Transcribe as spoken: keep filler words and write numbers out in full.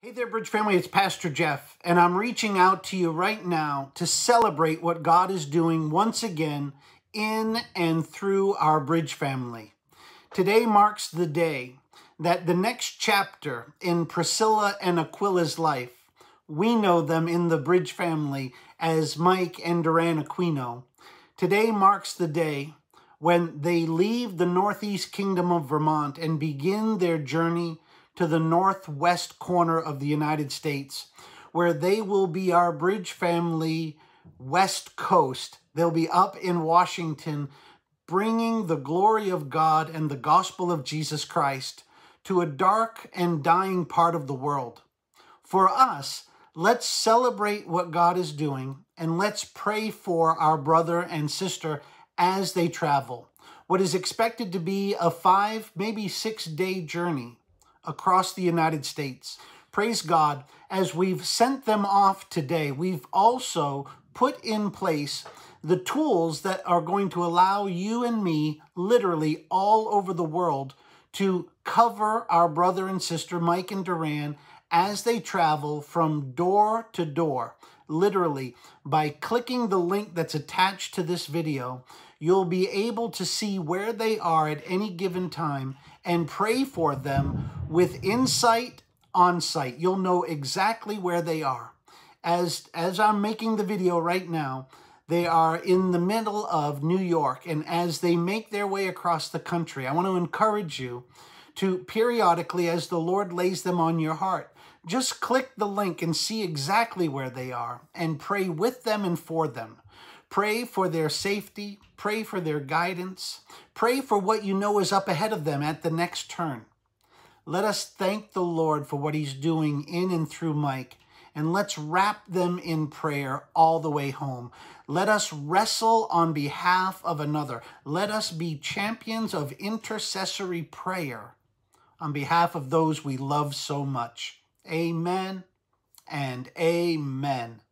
Hey there, Bridge family, it's Pastor Jeff, and I'm reaching out to you right now to celebrate what God is doing once again in and through our Bridge family. Today marks the day that the next chapter in Priscilla and Aquila's life, we know them in the Bridge family as Mike and Duran Aquino. Today marks the day when they leave the Northeast Kingdom of Vermont and begin their journey to the northwest corner of the United States, where they will be our Bridge family West Coast. They'll be up in Washington, bringing the glory of God and the gospel of Jesus Christ to a dark and dying part of the world. For us, let's celebrate what God is doing, and let's pray for our brother and sister as they travel. What is expected to be a five, maybe six-day journey across the United States. Praise God, as we've sent them off today, we've also put in place the tools that are going to allow you and me, literally all over the world, to cover our brother and sister, Mike and Duran, as they travel from door to door. Literally, by clicking the link that's attached to this video, you'll be able to see where they are at any given time and pray for them with insight on sight. You'll know exactly where they are. As, as I'm making the video right now, they are in the middle of New York, and as they make their way across the country, I want to encourage you to periodically, as the Lord lays them on your heart, just click the link and see exactly where they are and pray with them and for them. Pray for their safety. Pray for their guidance. Pray for what you know is up ahead of them at the next turn. Let us thank the Lord for what he's doing in and through Mike, and let's wrap them in prayer all the way home. Let us wrestle on behalf of another. Let us be champions of intercessory prayer on behalf of those we love so much. Amen and amen.